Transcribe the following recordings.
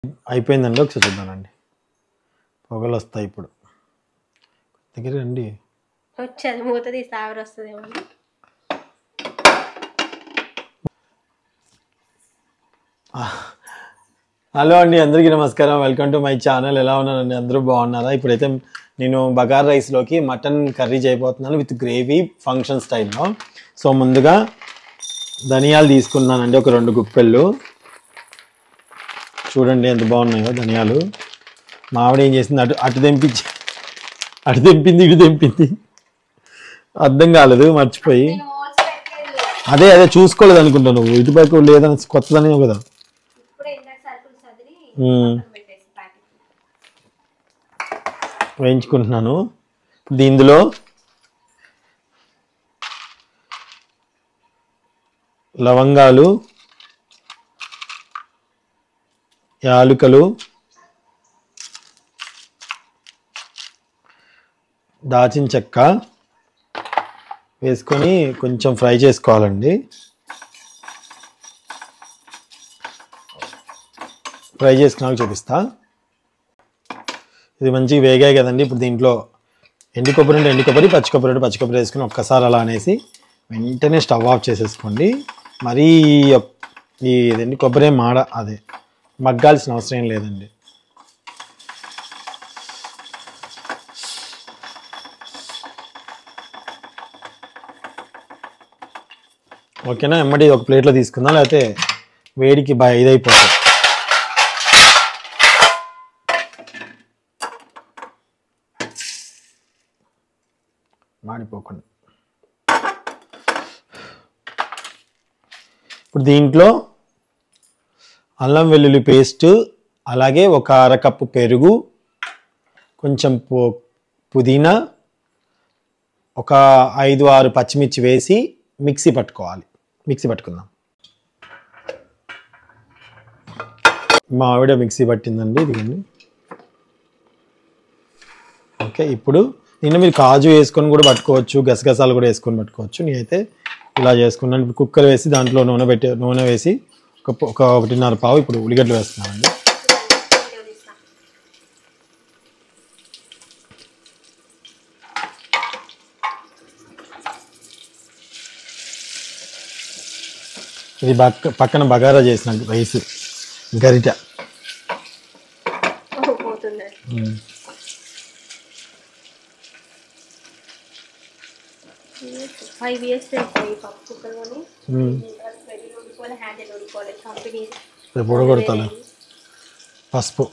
అయిపోయిందండి. ఒకసారి చూద్దానండి. పొగలు వస్తాయి ఇప్పుడు. దగ్గర రండి. వచ్చేది మూత తీసి ఆవిరి వస్తుందేమో. హలో అండి, అందరికీ నమస్కారం. Welcome to my channel. ఎలా ఉన్నారండి? అందరూ బాగున్నారా? ఇప్పుడైతే నేను బగార్ రైస్లోకి మటన్ కర్రీ చేయబోతున్నాను విత్ గ్రేవీ ఫంక్షన్ స్టైల్లో. సో ముందుగా ధనియాలు తీసుకున్నానండి, ఒక 2 గుప్పెళ్ళు. చూడండి ఎంత బాగున్నాయో ధనియాలు. మా ఆవిడ ఏం చేసింది, అటు తెంపింది ఇటు తెంపింది, అర్థం కాలేదు, మర్చిపోయి. అదే చూసుకోలేదు అనుకుంటా. నువ్వు ఇటుపైపు లేదని కొత్తదని కదా వేయించుకుంటున్నాను. ఇందులో లవంగాలు, యాలకులు, దాచిన చెక్క వేసుకొని కొంచెం ఫ్రై చేసుకోవాలండి. ఫ్రై చేసుకున్నాక చూపిస్తా. ఇది మంచిగా వేగాయి కదండి. ఇప్పుడు దీంట్లో ఎండు కొబ్బరి అంటే ఎండు కొబ్బరి, పచ్చి కొబ్బరి వేసుకుని ఒక్కసారి అలా అనేసి వెంటనే స్టవ్ ఆఫ్ చేసేసుకోండి. మరీ ఇదండి కొబ్బరి అదే మగ్గాల్సిన అవసరం ఏం లేదండి. ఓకేనా? ఎమ్మటి ఒక ప్లేట్లో తీసుకుందాం, లేకపోతే వేడికి ఇదైపోతుంది. మాడిపోకుండా. ఇప్పుడు దీంట్లో అల్లం వెల్లుల్లి పేస్ట్, అలాగే ఒక అరకప్పు పెరుగు, కొంచెం పుదీనా, ఒక 5-6 పచ్చిమిర్చి వేసి మిక్సీ పట్టుకుందాం. మా ఆవిడ మిక్సీ పట్టిందండి, ఇదిగోండి. ఓకే, ఇప్పుడు నిన్న మీరు కాజు వేసుకొని కూడా పట్టుకోవచ్చు, గసగసాలు కూడా వేసుకొని పట్టుకోవచ్చు. నేనైతే ఇలా చేసుకున్నాను. ఇప్పుడు కుక్కర్ వేసి దాంట్లో నూనె వేసి ఒక 1.5 పావు ఇప్పుడు ఉల్లిగడ్డలు వేస్తున్నానండి. ఇది పక్కన బగారా చేసిన రైస్ గరిట. పొడగొడతాను. పసుపు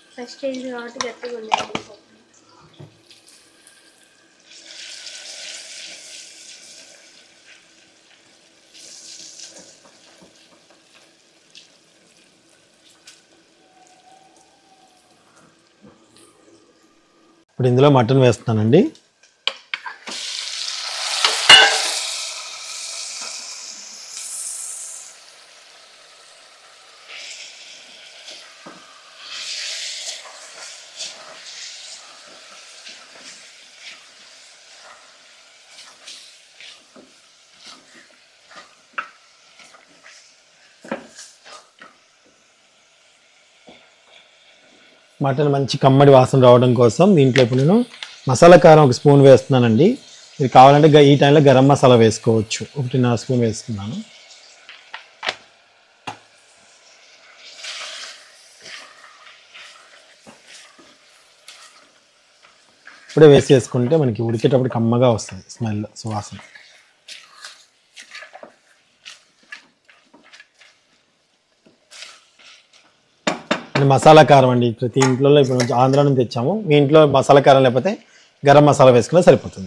ఇప్పుడు ఇందులో మటన్ వేస్తున్నానండి. మటన్ మంచి కమ్మడి వాసన రావడం కోసం దీంట్లో ఇప్పుడు నేను మసాలా కారం 1 స్పూన్ వేస్తున్నానండి. ఇది కావాలంటే ఈ టైంలో గరం మసాలా వేసుకోవచ్చు. 1.5 స్పూన్ వేసుకున్నాను. ఇప్పుడే వేసేసుకుంటే మనకి ఉడికేటప్పుడు కమ్మగా వస్తుంది స్మెల్, సువాసన. మసాలా కారం అండి, ప్రతి ఇంట్లో ఇప్పుడు ఆంధ్ర నుంచి తెచ్చాము. మీ ఇంట్లో మసాలా కారం లేకపోతే గరం మసాలా వేసుకున్నా సరిపోతుంది.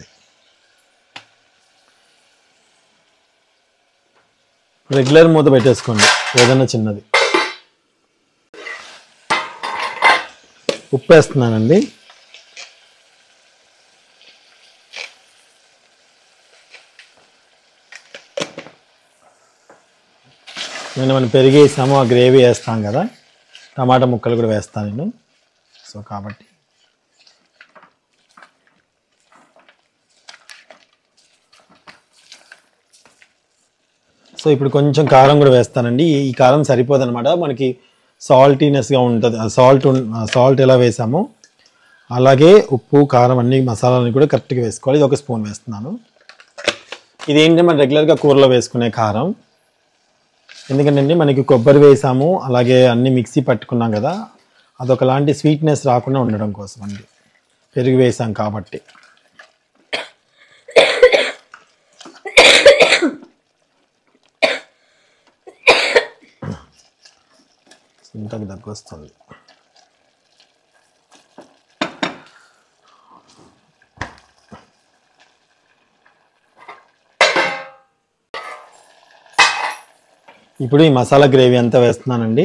రెగ్యులర్ మూత పెట్టేసుకోండి, ఏదైనా చిన్నది. ఉప్పు వేస్తున్నానండి. మనం పెరిగేసాము, ఆ గ్రేవీ వేస్తాం కదా, టమాటా ముక్కలు కూడా వేస్తాను నేను. సో కాబట్టి సో ఇప్పుడు కొంచెం కారం కూడా వేస్తానండి. ఈ కారం సరిపోదన్నమాట. మనకి సాల్టీనెస్గా ఉంటుంది. సాల్ట్ ఎలా వేసామో అలాగే ఉప్పు కారం అన్ని మసాలాలని కూడా కరెక్ట్గా వేసుకోవాలి. ఇది 1 స్పూన్ వేస్తున్నాను. ఇదేంటంటే మనం రెగ్యులర్గా కూరలో వేసుకునే కారం. ఎందుకంటే మనకి కొబ్బరి వేసాము, అలాగే అన్ని మిక్సీ పట్టుకున్నాం కదా, అదొకలాంటి స్వీట్నెస్ రాకుండా ఉండడం కోసం అండి. పెరుగు వేసాం కాబట్టి. ఇంతకు దగ్గు వస్తుంది. ఇప్పుడు ఈ మసాలా గ్రేవీ అంతా వేస్తున్నానండి.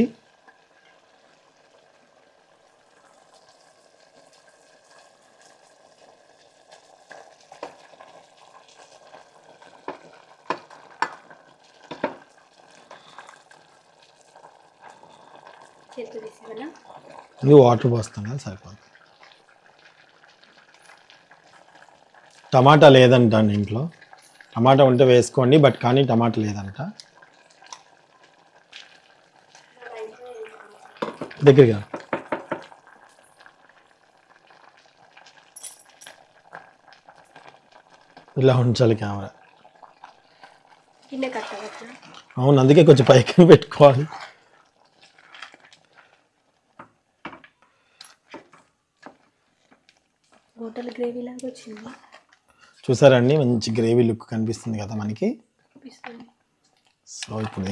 ఇది వాటర్ పోస్తాం కదా, సరిపోతుంది. టమాటా లేదంట అండి ఇంట్లో. టమాటా ఉంటే వేసుకోండి, బట్ కానీ టమాటా లేదంట. దగ్గరగా ఇలా ఉంచాలి కెమెరా. అవును, అందుకే కొంచెం పైకి పెట్టుకోవాలి. హోటల్ గ్రేవీ లాగా వచ్చింది. చూసారండి, మంచి గ్రేవీ లుక్ కనిపిస్తుంది కదా మనకి. సో ఇప్పుడు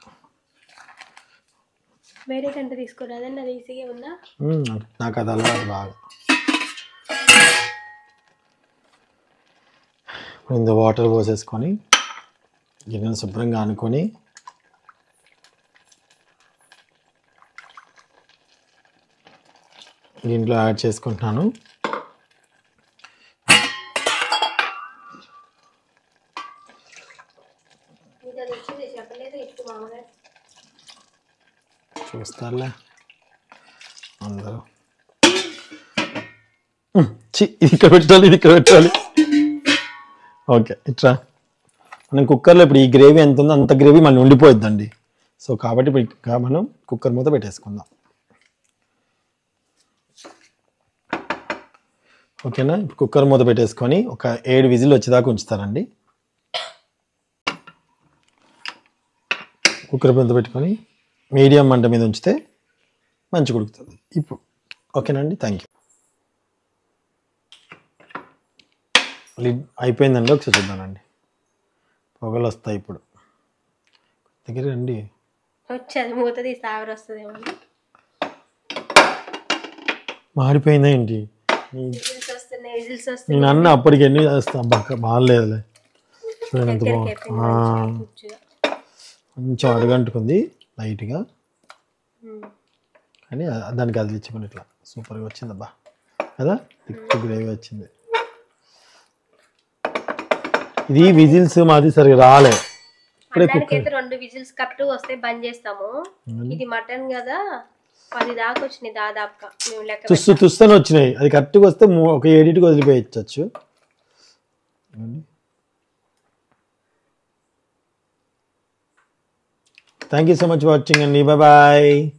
వేరే కంటే తీసుకోరాదండి, అది ఈజీగా ఉందా? నాకు అది అలవాటు బాగా. ఇంత వాటర్ పోసేసుకొని గిన్నెను శుభ్రంగా అనుకొని దీంట్లో యాడ్ చేసుకుంటున్నాను. చూస్తారులే అందరూ. ఇది ఇక్కడ పెట్టాలి, ఇది ఇక్కడ పెట్టాలి. ఓకే, ఇట్రా. మనం కుక్కర్లో ఇప్పుడు ఈ గ్రేవీ ఎంత ఉందో అంత గ్రేవీ మళ్ళీ ఉండిపోయిద్దండి. సో కాబట్టి ఇప్పుడు మనం కుక్కర్ మూత పెట్టేసుకుందాం. ఓకేనా? ఇప్పుడు కుక్కర్ మూత పెట్టేసుకొని ఒక 7 విజిల్ వచ్చేదాకా ఉంచుతారండి. కుక్కర్ మూత పెట్టుకొని మీడియం మంట మీద ఉంచితే మంచిగా ఉడుకుతుంది. ఇప్పుడు ఓకేనండి, థ్యాంక్ యూ. అయిపోయిందండి, ఒకసారి చూద్దానండి. పొగలు వస్తాయి ఇప్పుడు. దగ్గర రండి. వచ్చేది మూత తీసి ఆవిరి వస్తుందేమో. మాడిపోయిందా ఏంటి? నేను అన్న అప్పటికి ఎన్ని చేస్తా బాగాలేదులే. చూడండి ఎంత బాగుంది. కొంచెం అడగంటుకుంది లైట్గా, కానీ దానికి అది ఇచ్చుకుని ఇట్లా సూపర్గా వచ్చింది అబ్బా కదా. థిక్ గ్రేవీ వచ్చింది. ఇది విజిల్స్ మాది సరిగా రాలే. ఇప్పుడే 2 విజిల్స్ కరెక్ట్ వస్తే బంద్ చేస్తాము. ఇది మటన్ కదా, 10 దాకా వచ్చినాయి దాదాపుగా. మేము లెక్క తుస్తని వచ్చినాయి. అది కరెక్ట్గా వస్తే ఒక 7కి వదిలిపోయచ్చు. Thank you so much watching అండి. Bye bye.